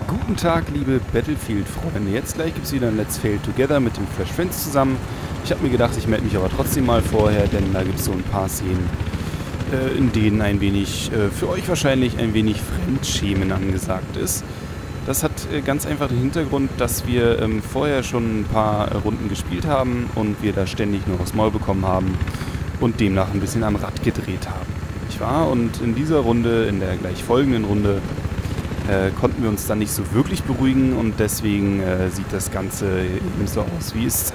Guten Tag, liebe Battlefield-Freunde. Jetzt gleich gibt es wieder ein Let's Fail Together mit dem Fresh Friends zusammen. Ich habe mir gedacht, ich melde mich aber trotzdem mal vorher, denn da gibt es so ein paar Szenen, in denen ein wenig, für euch wahrscheinlich ein wenig Fremdschämen angesagt ist. Das hat ganz einfach den Hintergrund, dass wir vorher schon ein paar Runden gespielt haben und wir da ständig nur aufs Maul bekommen haben und demnach ein bisschen am Rad gedreht haben. Nicht wahr? Und in dieser Runde, in der gleich folgenden Runde, konnten wir uns dann nicht so wirklich beruhigen und deswegen sieht das Ganze eben so aus, wie es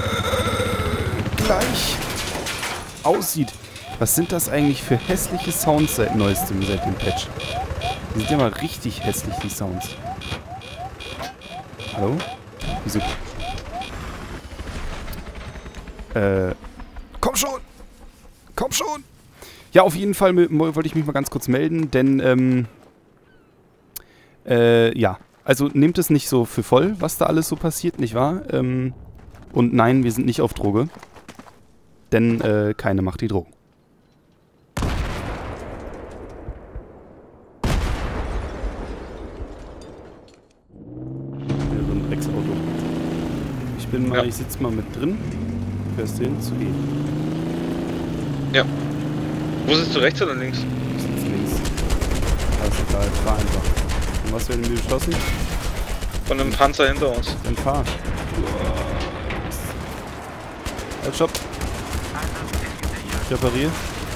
gleich aussieht. Was sind das eigentlich für hässliche Sounds seit neuestem, seit dem Patch? Die sind ja mal richtig hässlich, die Sounds. Hallo? Wieso? Komm schon! Komm schon! Ja, auf jeden Fall wollte ich mich mal ganz kurz melden, denn, ja, also nehmt es nicht so für voll, was da alles so passiert, nicht wahr? Und nein, wir sind nicht auf Droge. Denn keine macht die Drogen. Hier so ein Drecksauto. Ich sitze mal mit drin. Fährst du hin zu E. Ja. Wo sitzt du, rechts oder links? Ich sitze links. Das ist egal, fahr einfach. Und was werden wir beschossen? Von einem Panzer hinter uns. Dann fahr. Halt, stopp. Ich repariere.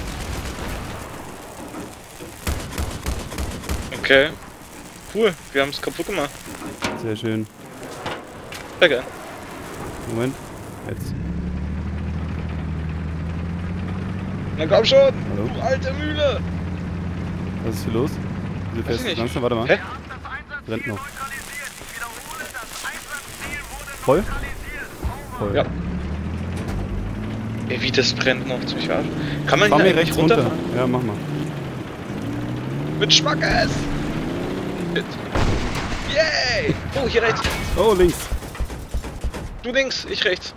Okay. Cool, wir haben es kaputt gemacht. Sehr schön. Sehr geil. Moment. Jetzt. Na komm schon! Hallo? Du alte Mühle! Was ist hier los? Wieso fährst du langsam? Warte mal. Hä? Brennt noch. Voll? Voll. Ja. Ey, wie das brennt noch zu scharf. Kann man Fahr hier mir eigentlich rechts runter. runterfahren? Ja, mach mal. Mit Schmackes! Yay! Oh, hier rechts. Oh, links. Du links, ich rechts.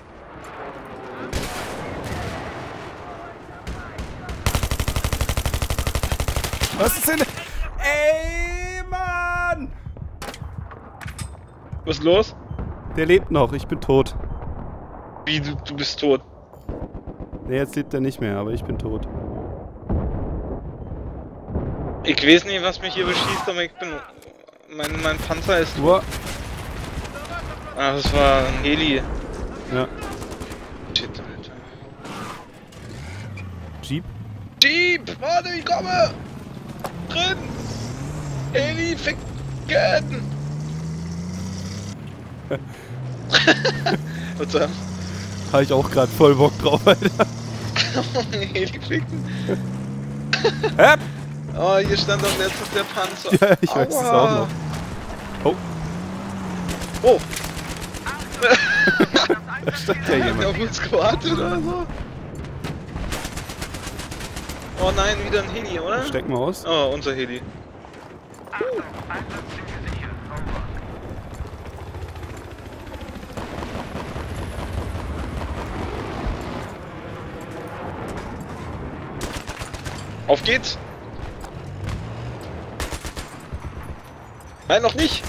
Was ist denn? Ey, Mann! Was ist los? Der lebt noch, ich bin tot. Wie, du bist tot? Ne, jetzt lebt er nicht mehr, aber ich bin tot. Ich weiß nicht, was mich hier beschießt, aber ich bin... Mein Panzer ist... Uah. Ah, das war ein Heli. Ja. Shit, Alter. Jeep? Jeep! Warte, ich komme! Drin! Heli, ficken! Was da? Habe ich auch gerade voll Bock drauf, Alter. Heli ficken! Hä? Oh, hier stand doch letztens der Panzer. Ja, ich weiß es auch noch. Oh. Oh! Da stand ja Hat der jemand. auf uns gewartet oder so? Oh nein, wieder ein Heli, oder? Stecken wir aus. Oh, unser Heli. Auf geht's! Nein, noch nicht!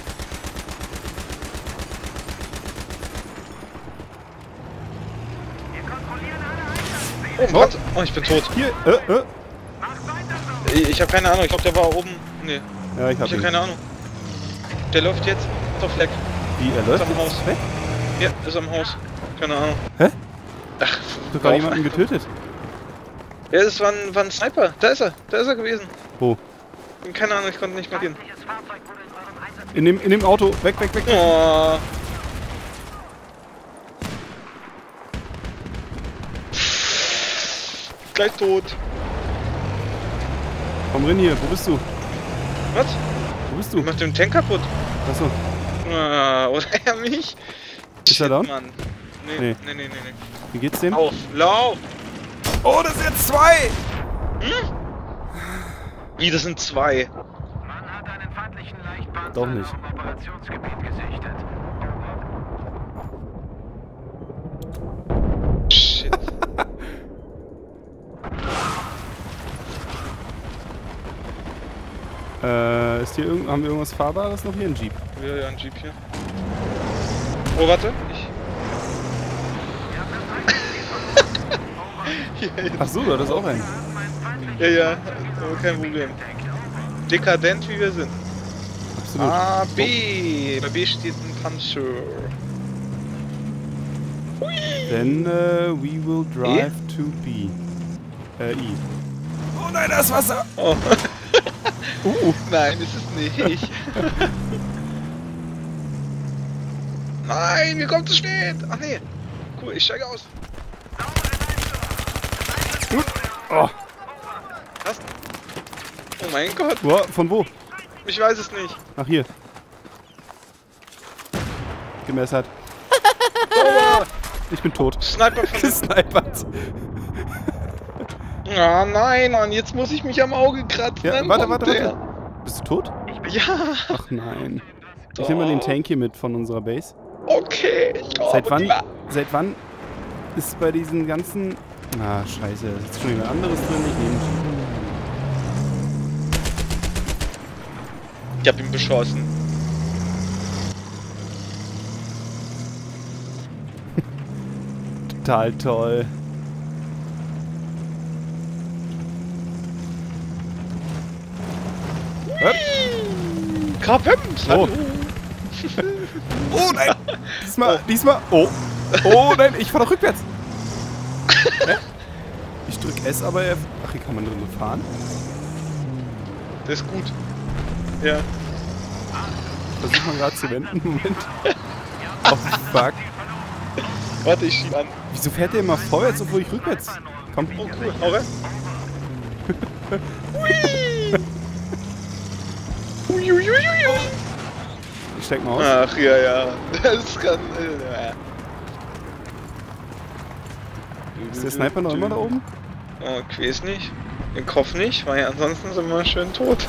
Oh, Gott! Oh, ich bin tot. Hier, Ich habe keine Ahnung, ich glaube der war oben. Nee, Ja, ich hab ich habe ihn. keine Ahnung. Der läuft jetzt auf Fleck. Wie, er läuft Ist am jetzt Haus. weg? Ja, ist am Haus. Keine Ahnung. Hä? Ach, Du hast jemanden getötet. Ja, das war ein Sniper. Da ist er gewesen. Wo? Keine Ahnung, ich konnte nicht mehr gehen. In dem Auto. Weg. Oh. Gleich tot. Komm rein hier, wo bist du? Was? Wo bist Du du? machst den Tank kaputt. Achso. Ah, oder er mich? Ist er down? Mann. Nee. Nee. Wie geht's dem? Lauf! Oh, das sind jetzt zwei! Hm? Wie, das sind zwei? Man hat einen feindlichen Leichtpanzer Doch nicht. im Operationsgebiet gesichtet. Shit. Ist hier haben wir irgendwas Fahrbares noch hier? Ein Jeep. Ja, ein Jeep hier. Oh, warte. Achso, du hattest auch einen. Ja, kein Problem. Dekadent wie wir sind. Absolut. A, B. Bei B steht ein Panzer. Then we will drive to B. I. Oh nein, das Wasser! Oh. Nein, ist es nicht. Nein, mir kommt zu spät. Ach nee. Cool, ich steige aus. Oh. Was? Oh mein Gott. Wo? Von wo? Ich weiß es nicht. Ach, hier. Gemessert. Ich bin tot. Sniper von Gesnipert. Ah nein, Mann, jetzt muss ich mich am Auge kratzen. Ja, Dann warte. kommt der. Bist du tot? Ja. Ach nein. Ich nehme mal den Tank hier mit von unserer Base. Okay. Seit wann ist bei diesen ganzen... Na, scheiße, da ist jetzt schon jemand anderes drin. Ich nehme... Ich hab ihn beschossen. Total toll. K5! Oh. Oh nein! Diesmal. Oh. Oh nein, ich fahr doch rückwärts. Hä? Ich drück S, aber er... Ach, hier kann man drin fahren. Das ist gut. Ja. Versuch mal gerade zu wenden. Moment. Oh fuck. Warte, ich schieb an. Wieso fährt der immer vorwärts, obwohl ich rückwärts? Komm. Oh cool, hau rein. Ich steig mal aus. Ach ja. Das kann. Ist der Sniper noch immer da oben? Oh, ich weiß nicht. Den Kopf nicht, weil ansonsten sind wir schön tot.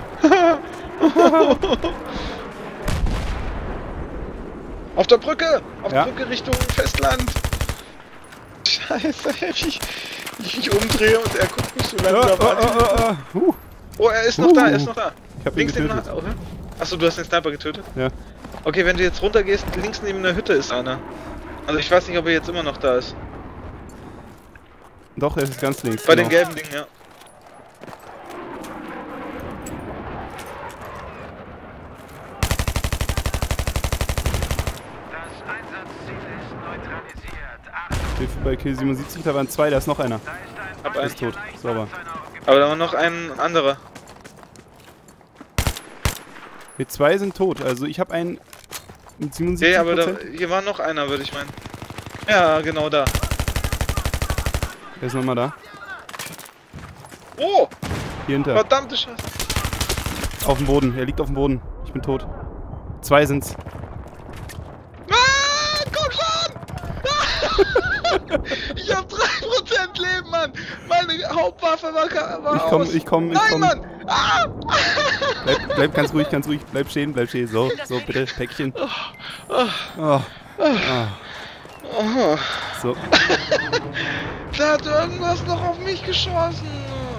Auf der Brücke! Auf der Brücke Richtung Festland! Scheiße, ich mich umdrehe und er guckt mich so langsam an. Oh, er ist noch da, Ich hab ihn links neben getötet. der... Achso, du hast den Sniper getötet? Ja. Okay, wenn du jetzt runter gehst, links neben der Hütte ist einer. Also ich weiß nicht, ob er jetzt immer noch da ist. Doch, er ist ganz links. Bei den gelben Dingen, ja. Das Einsatzziel ist neutralisiert. Achtung, Hilfe bei Kill 77, da waren zwei, da ist noch einer. da ist ein Hab Er ist tot. Sauber. Aber da war noch ein anderer. Die zwei sind tot, also ich habe einen mit 77%. Ja, aber hier war noch einer, würde ich meinen. Ja, genau da. Der ist nochmal da. Oh! Hier hinter. Verdammte Scheiße. Auf dem Boden, er liegt auf dem Boden. Ich bin tot. Zwei sind's. Ah, komm schon! Ich hab 3% Leben, Mann! Meine Hauptwaffe war aus. Ich komm. Nein, Mann! Ah! Bleib ganz ruhig. Bleib stehen. So, bitte, Päckchen. Oh. So. Da hat irgendwas noch auf mich geschossen.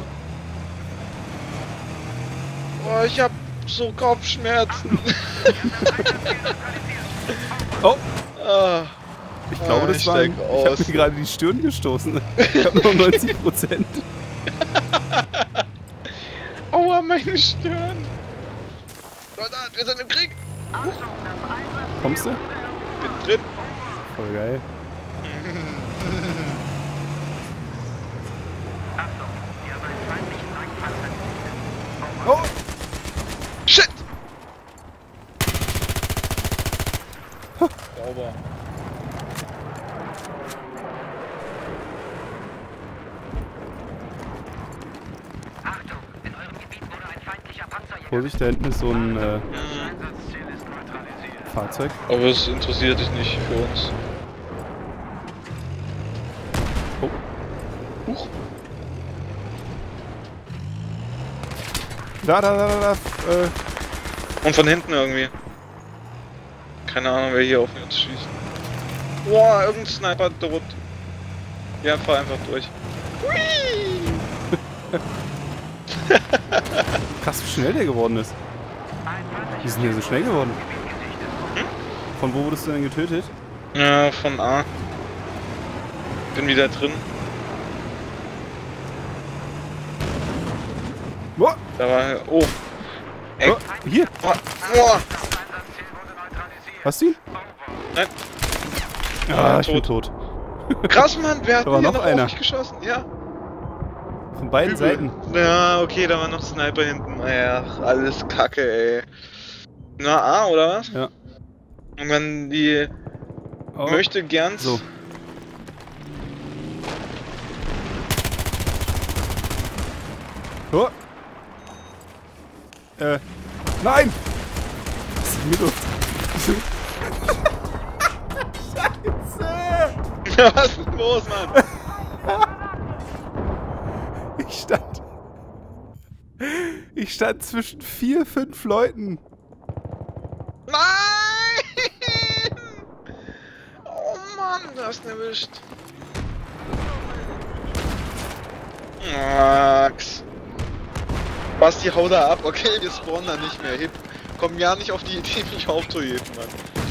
Oh, ich hab so Kopfschmerzen. Oh. Ah. Ich glaube, das war... Ich hab mir gerade die Stirn gestoßen. Ich hab nur 90%. Aua, meine Stirn. Soldat, wir sind im Krieg. Kommst du? Bin drin. Voll geil. Achtung, wir haben einen feindlichen Langpanzer. Oh! Shit! Sauber. Achtung, in eurem Gebiet wurde ein feindlicher Panzerjäger. Vorsicht, da hinten ist so ein Das Einsatzziel ist neutralisiert. Fahrzeug. Aber es interessiert dich nicht für uns. Oh. Huch. Da. Und von hinten irgendwie. Keine Ahnung, wer hier auf uns schießt. Boah, irgendein Sniper droht. Ja, fahr einfach durch. Hui! Krass, wie schnell der geworden ist. Die sind ja so schnell geworden. Von wo wurdest du denn getötet? Ja, von A. Bin wieder drin. Boah. Da war... Oh. Ey. Oh, hier. Oh. Oh. Hast du ihn? Nein. Ah, ich bin tot. Krass, Mann. Wer hat Da war hier noch noch einer. auf mich geschossen? Ja. Von beiden Seiten. Ja, okay, da war noch Sniper hinten. Ach, alles Kacke, ey. Na, A, oder was? Ja. Und dann die... Oh. Möchte gern... So. Oh. Nein! Was ist denn mit uns? Scheiße! Was ist denn los, Mann? Ich stand zwischen 4, 5 Leuten. Nein! Oh Mann, du hast ihn erwischt. Max. Basti, hau da ab. Okay, wir spawnen da nicht mehr. Hip. Komm ja nicht auf die Idee, mich aufzuheben, Mann.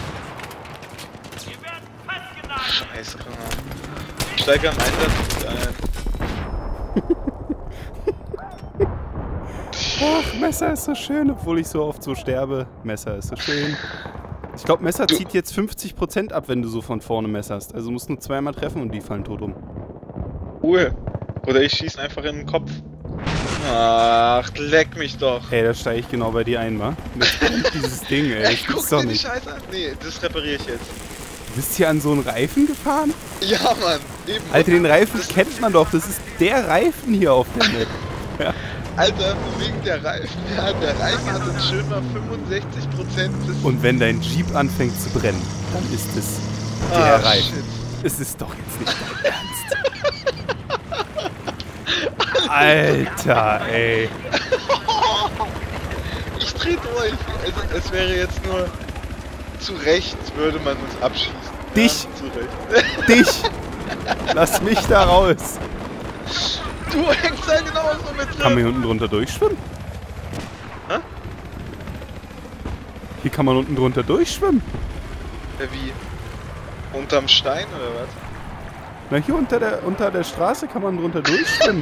Scheiße, komm mal. Steig am Einsatz ein. Ach, Messer ist so schön, obwohl ich so oft so sterbe. Messer ist so schön. Ich glaube, Messer zieht jetzt 50% ab, wenn du so von vorne messerst. Also musst nur zweimal treffen und die fallen tot um. Cool. Oder ich schieß einfach in den Kopf. Ach, leck mich doch. Ey, da steige ich genau bei dir ein, wa? Jetzt kommt dieses Ding, ey. Das Guck gibt's doch dir die nicht. Scheiße an. Nee, das repariere ich jetzt. Du bist hier an so einen Reifen gefahren? Ja, Mann. Eben. Alter, den Reifen kennt man doch. Das ist der Reifen hier auf der Map. Ja. Alter, wegen der Reifen. Ja, der Reifen hat einen schön mal 65% des... Und wenn dein Jeep anfängt zu brennen, dann ist es der Reifen. Shit. Es ist doch jetzt nicht dein Ernst. Alter, ey. Ich dreh durch. Es wäre jetzt nur... Zu Recht würde man uns abschießen. Dich. Ja, zu Recht. Dich! Lass mich da raus! Du hängst da genauso mit drin. Kann man hier unten drunter durchschwimmen? Hä? Hier kann man unten drunter durchschwimmen. Wie? Unterm Stein oder was? Na, hier unter der Straße kann man drunter durchschwimmen.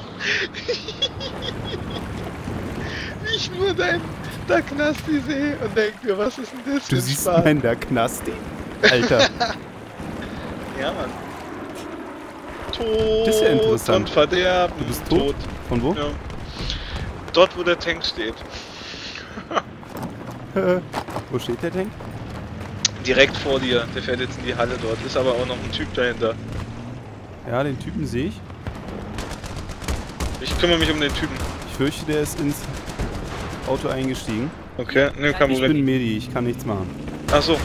Wie ich nur da Knasti sehe und denk mir, was ist denn das für Du ein siehst Spaß? meinen da Knasti? Alter, Ja, Mann. Tod Das ist ja interessant. und Verderben. du bist tot? Von wo? Ja. Dort, wo der Tank steht. Wo steht der Tank? Direkt vor dir. Der fährt jetzt in die Halle dort. Ist aber auch noch ein Typ dahinter. Ja, den Typen sehe ich. Ich kümmere mich um den Typen. Ich fürchte, der ist ins Auto eingestiegen. Okay, ne, kein Ich Problem. bin Medi, ich kann nichts machen. Achso.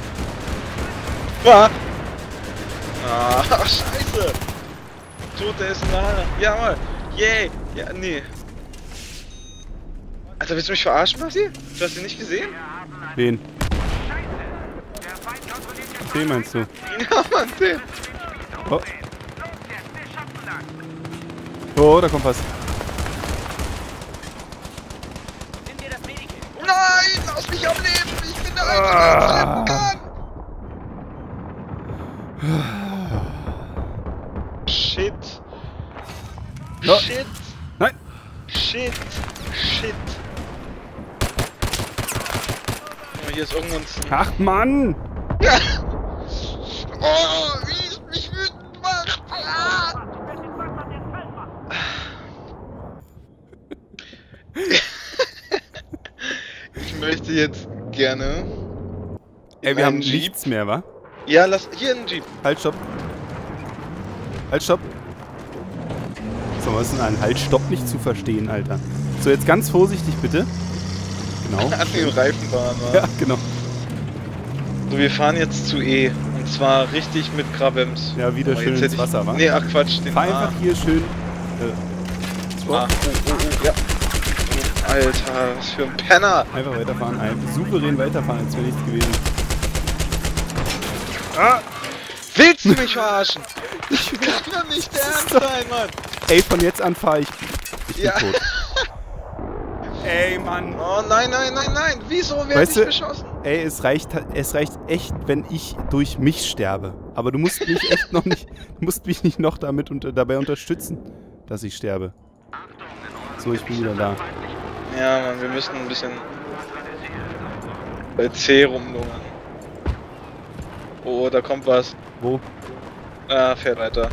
Ah! Ah, scheiße! Tot, der ist in der Halle. Jawohl! Yay! Ja, nee. Alter, willst du mich verarschen, Basti? Du hast ihn nicht gesehen? Wen? Den meinst du? Ja, Mann, den. Oh. Oh, da kommt was. Nein! Lass mich am Leben! Ich bin der Einzige, der uns retten kann! Shit! Ja. Shit! Nein! Shit! Shit! Oh, hier ist irgendwo ein Ach Mann! Oh, wie es mich wütend macht! Ah! Ich möchte jetzt gerne... Ey, wir haben einen Jeep. nichts mehr, wa? Ja, lass... Hier einen Jeep. Halt, stopp. Halt, stopp. So, was ist denn an Halt, stopp nicht zu verstehen, Alter. So, jetzt ganz vorsichtig, bitte. Genau. An den Reifen fahren, wa? Ja, genau. So, wir fahren jetzt zu E. Und zwar richtig mit Grabems. Ja, wieder Oh, schön jetzt ins hätte ich- Wasser, wa? Nee, ach Quatsch, den Fahr A. einfach hier schön. Oh, Ja. Oh, Alter, was für ein Penner! einfach weiterfahren. Souverän weiterfahren, als wäre nichts gewesen. Ah! Willst du mich verarschen? Ich kann doch nicht der Ernst sein, Mann! Ey, von jetzt an fahre ich. Ich bin Ja. tot. Ey, Mann. Oh nein, nein, nein, nein. Wieso werde ich beschossen? Ey, es reicht echt, wenn ich durch mich sterbe. Aber du musst mich echt noch nicht, du musst mich nicht noch dabei unterstützen, dass ich sterbe. So, ich bin wieder da. Ja, Mann, wir müssen ein bisschen bei C rumlungern. Oh, da kommt was. Wo? Ah, fährt weiter.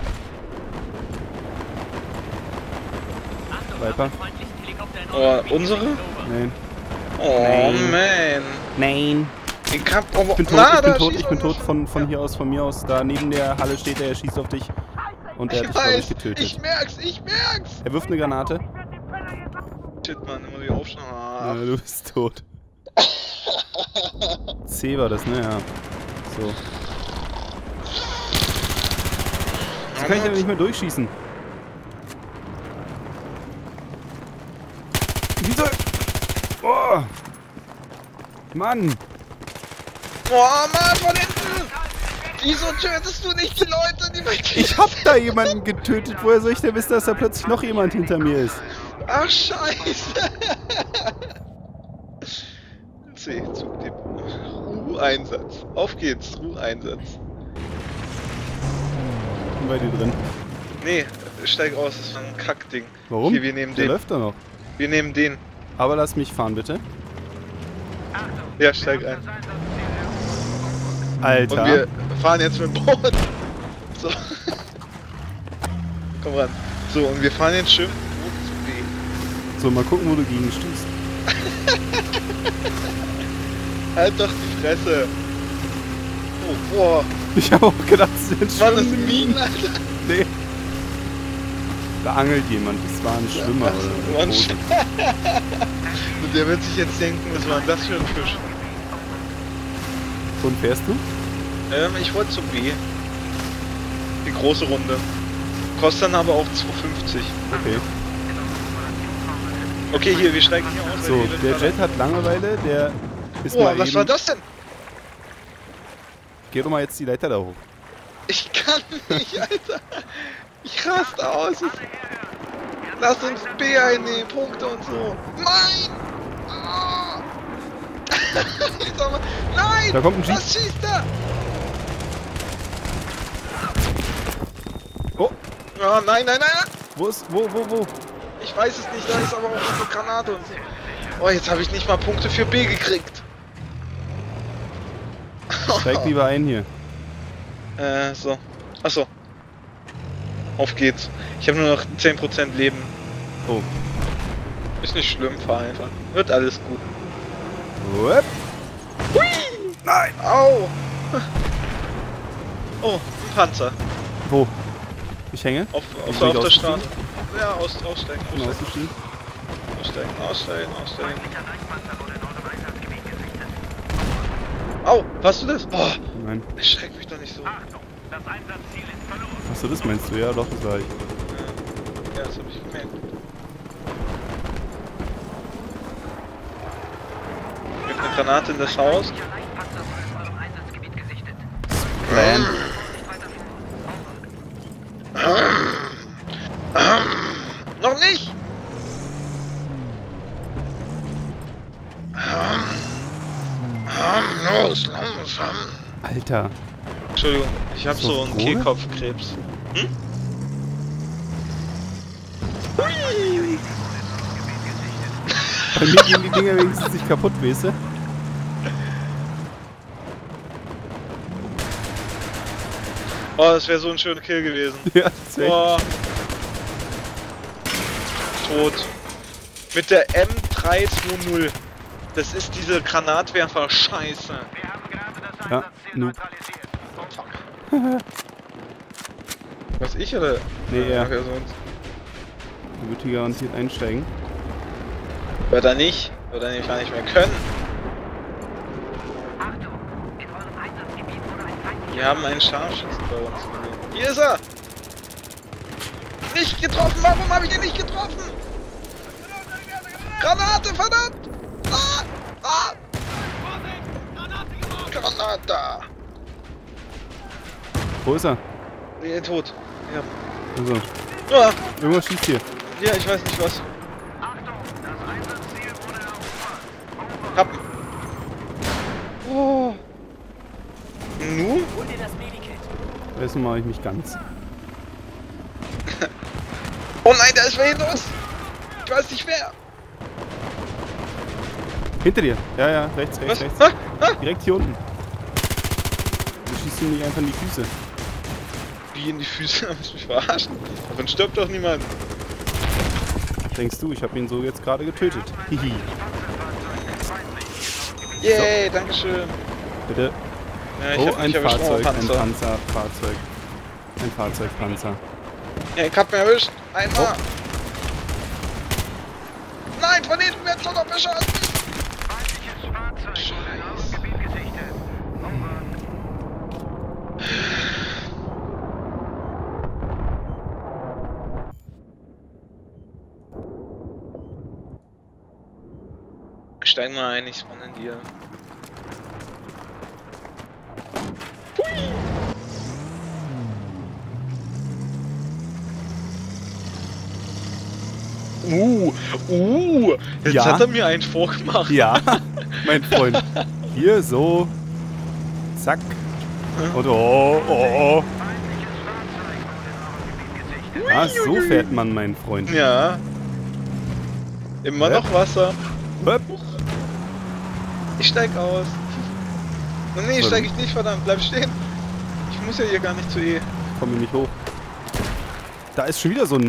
Viper? Oh, unsere? Nein. Oh, Nein. man. Nein. Ich bin tot von hier aus, von mir aus. Da neben der Halle steht er schießt auf dich. Und er hat dich, glaube ich, getötet. Ich merk's. Er wirft eine Granate. Shit, Mann, immer wieder aufschneiden. Ja, du bist tot. C war das, ne? Ja. So. Jetzt kann ich aber nicht mehr durchschießen. Wieso? Oh! Mann! Oh Mann, von hinten! Wieso tötest du nicht die Leute, die bei dir Ich hab da jemanden getötet. Woher soll ich denn wissen, dass da plötzlich noch jemand hinter mir ist? Ach, scheiße! C, Zugtipp. Ruhe-Einsatz. Auf geht's, Ruhe-Einsatz. Bin bei dir drin. Nee, steig aus, das war ein Kackding. Warum? Hier, wir nehmen Der den. läuft da noch. Wir nehmen den. Aber lass mich fahren, bitte. Ja, steig ein. Alter. Und wir fahren jetzt mit dem Boot. So. Komm ran. So, und wir fahren jetzt schön Boot zu B. So, mal gucken, wo du gegenstehst. Halt doch die Fresse. Oh, boah. Ich habe auch gedacht, es sind Mann, das sind Minen, Alter. Nee. Da angelt jemand. Das war ein Schwimmer oder Mann, eine Boot. und der wird sich jetzt denken, was war denn das für ein Fisch? Und fährst du? Ich wollte zu B. Die große Runde. Kostet dann aber auch 2,50. Okay. Okay, hier, wir steigen hier aus. So, der Jet hat Langeweile, der ist Boah, mal was eben... war das denn? Geh doch mal jetzt die Leiter da hoch. Ich kann nicht, Alter. Ich raste aus. Lass uns B einnehmen, Punkte und so. Nein! Ah! Nein! Da kommt ein Jeep. Was schießt da? Oh! Oh, nein, nein, nein! Wo ist... Wo? Ich weiß es nicht, da ist aber auch eine Granate und so. Oh, jetzt habe ich nicht mal Punkte für B gekriegt. Steig lieber ein hier. So. Achso. Auf geht's. Ich habe nur noch 10% Leben. Oh. Ist nicht schlimm, fahr einfach. Wird alles gut. Whip. Hui! Nein! Au! Oh, ein Panzer. Wo? Ich hänge? Auf Ich der bin Straße. Ja, aussteigen. Bin ausgestiegen. Aussteigen. Au, warst du das? Boah, Nein. erschreck mich doch nicht so. Achso, das meinst du? Ja, doch, das war ich. Ja, das hab ich gemerkt. Mit einer Granate in das Haus. Plan. Noch nicht! Los, langsam. Alter. Entschuldigung, ich hab Ist das so einen Droge? Kehlkopfkrebs. Hm? Bei mir gehen die Dinger wenigstens nicht kaputt, weißt du? Oh, das wäre so ein schöner Kill gewesen. Ja, das wär Boah. Tot. Mit der M320. Das ist diese Granatwerfer. Scheiße. Ja, noob. Was, ich oder? Nee, er. Wer sonst? Der wird hier garantiert einsteigen. Wird er nicht. Wird er nicht gar nicht mehr können. Wir haben einen Scharfschützen bei uns gesehen. Hier ist er! Nicht getroffen! Warum habe ich ihn nicht getroffen? Granate, verdammt! Granate! Wo ist er? Nee, tot. Ja. Also, Ah, irgendwas schießt hier. ja, ich weiß nicht was. Jetzt mache ich mich ganz. Oh nein, da ist wer los! Ich weiß nicht wer! Hinter dir. Ja, ja, rechts, Was? rechts. Ha? Ha? Direkt hier unten. Du schießt ihm nicht einfach in die Füße. Wie in die Füße? Willst du mich verarschen? Davon stirbt doch niemand. Denkst du, ich habe ihn so jetzt gerade getötet. Hihi. Yay, dankeschön. Bitte. Ja, ich Oh, hab ein mich erwischt. Fahrzeug, Oh, ein Panzerfahrzeug. Ein Fahrzeugpanzer. Ja, ich hab mich erwischt. Einmal. Oh. Nein, von hinten wird schon noch beschossen. Feindliches Fahrzeug wurde in eurem Gebiet gesichtet. Over. Steig mal ein, ich spawn in dir. Jetzt Ja. hat er mir einen vorgemacht. Ja, mein Freund. Hier so. Zack. Und oh, oh, oh. Feindliches Fahrzeug wurde in eurem Gebiet gesichtet. Ah, so fährt man, mein Freund. Ja. Immer Hä? noch Wasser. Höp. Ich steig aus. Oh, nee, Warum? steig ich nicht, verdammt, bleib stehen. Ich muss ja hier gar nicht zu E. Komm hier nicht hoch. Da ist schon wieder so ein...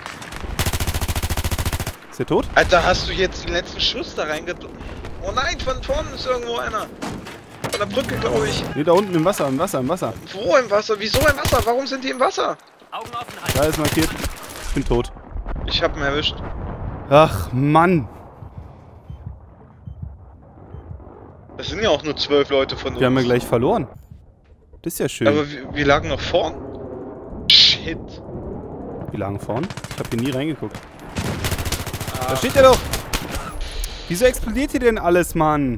Ist der tot? Alter, hast du jetzt den letzten Schuss da reingedrückt? Oh nein, von vorne ist irgendwo einer. Von der Brücke, glaube ich. Nee, da unten im Wasser, im Wasser, im Wasser. Wo im Wasser? Wieso im Wasser? Warum sind die im Wasser? Augen offen halten. Da ist markiert. Ich bin tot. Ich hab ihn erwischt. Ach, Mann. Das sind ja auch nur 12 Leute von uns. Wir haben ja gleich verloren. Das ist ja schön. Aber wir lagen noch vorn. Shit. Wir lagen vorn. Ich habe hier nie reingeguckt. Da Ah, steht er doch. Wieso explodiert hier denn alles, Mann?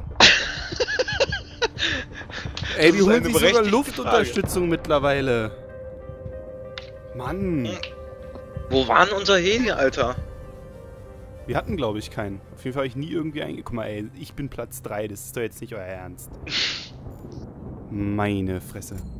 Ey, die ist holen eine sich sogar berechtigte Luftunterstützung mittlerweile. Mann. wo war denn unser Heli, Alter? Wir hatten, glaube ich, keinen. Auf jeden Fall habe ich nie irgendwie eingeguckt. Guck mal, ey, ich bin Platz 3. Das ist doch jetzt nicht euer Ernst. Meine Fresse.